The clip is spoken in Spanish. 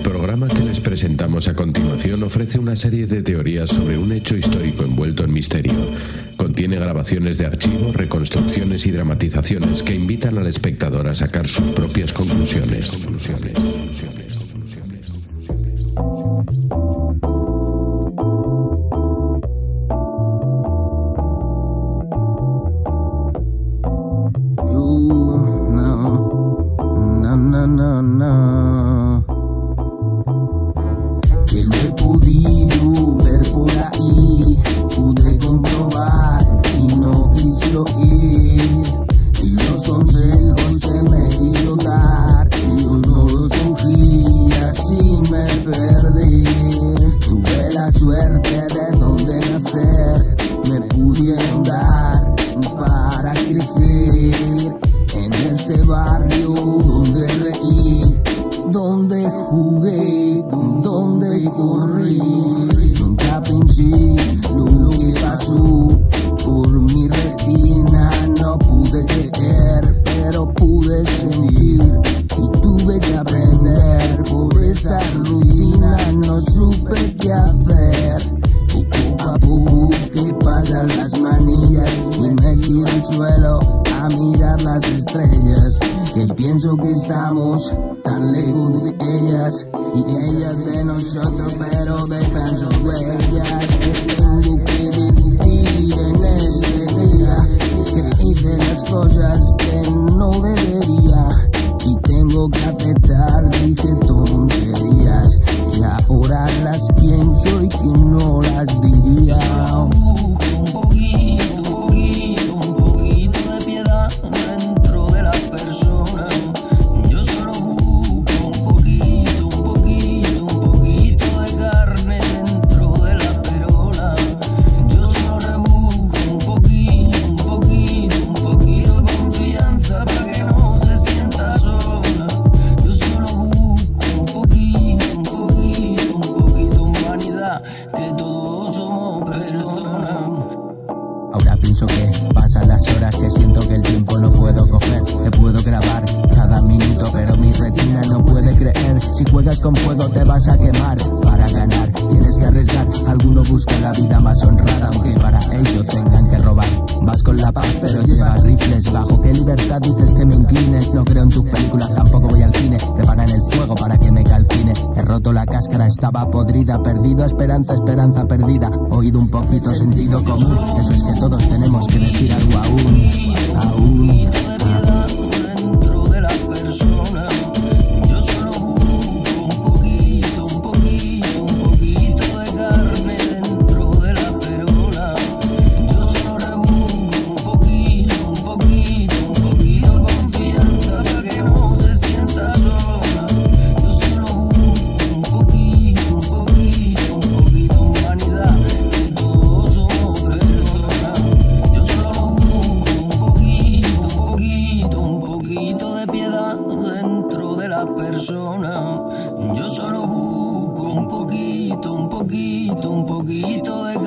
programa que les presentamos a continuación ofrece una serie de teorías sobre un hecho histórico envuelto en misterio. Contiene grabaciones de archivo, reconstrucciones y dramatizaciones que invitan al espectador a sacar sus propias conclusiones. Que lo he podido ver por ahí, pude comprobar y no quise oír, y los consejos que me quiso dar yo no los cogí, así me perdí. Tuve la suerte de donde nacer, me pudieron dar para crecer en este barrio donde reí, donde jugué, donde corrí. Nunca pensé lo que pasó por mi retina, no pude creer, pero pude sentir y tuve que aprender. Por esa rutina no supe qué hacer. Poco a poco que pasan las manillas y me tiro al suelo a mirar las estrellas, que pienso que estamos tan lejos de ellas y ellas de nosotros, pero dejan sus huellas. Que tengo que vivir en este día, que hice las cosas que no debería y tengo que aceptar, dije tonterías y ahora las pienso y que no las diría. Ahora pienso que pasan las horas, que siento que el tiempo no puedo coger, te puedo grabar cada minuto, pero mi retina no puede creer. Si juegas con fuego te vas a quemar, para ganar tienes que arriesgar. Alguno busca la vida más honrada, aunque para ello tengan que robar. Vas con la paz pero llevas rifles, ¿bajo qué libertad dices que me inclines? No creo en tus películas, tampoco voy al cine, preparan el fuego para que me calcine. He roto la cáscara, estaba podrida, perdido esperanza, esperanza perdida. Oído un poquito sentido común, eso es que todos tenemos que decir algo aún. Dentro de la persona, yo solo busco un poquito de carne dentro de la perola. Yo solo rebusco un poquito confianza para que no se sienta sola. Yo solo busco un poquito humanidad, que todos somos personas. Yo solo busco un poquito de piedad dentro de la persona. Yo solo busco un poquito de